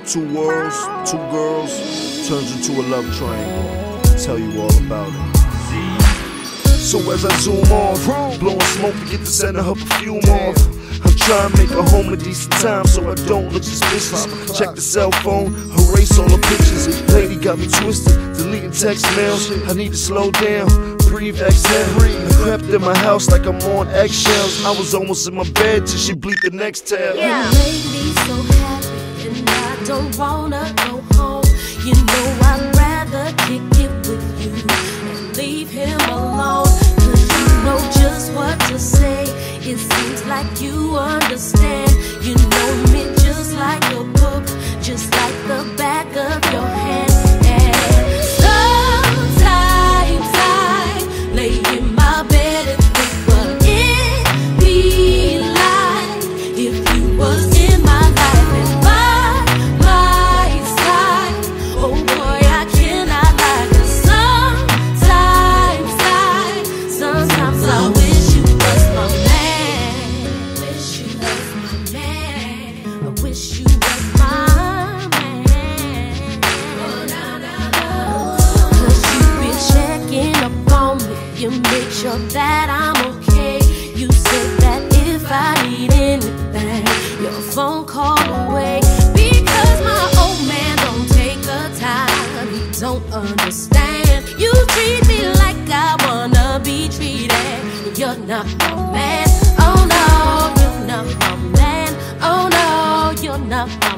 Two worlds, two girls, turns into a love triangle. I'll tell you all about it. So as I zoom off, blowing smoke to get the scent of her perfume off. I'm trying to make her home a decent time so I don't look suspicious. Check the cell phone, erase all the pictures. Lady got me twisted, deleting text mails. I need to slow down, breathe, exhale. I crept in my house like I'm on eggshells. I was almost in my bed till she bleeped the next tab. Yeah. You made me so happy and I don't wanna go home. You know I'd rather kick it with you and leave him alone. Cause you know just what to say. It seems like you understand. You know me just like a book, just like the back of your hand. And sometimes I lay in my bed and think what it'd be like if you was in my life and by my side. Oh boy, I cannot lie. 'Cause sometimes I wish you was my man. Wish you was my man. I wish you was my man. Oh, nah, nah, nah. 'Cause you be checking up on me. You make sure that I'm okay. You said that if I need anything, your phone call away. Because my old man don't take the time. He don't understand. You treat me like I wanna be treated. You're not my man. Oh no, you're not my man. Oh no, you're not my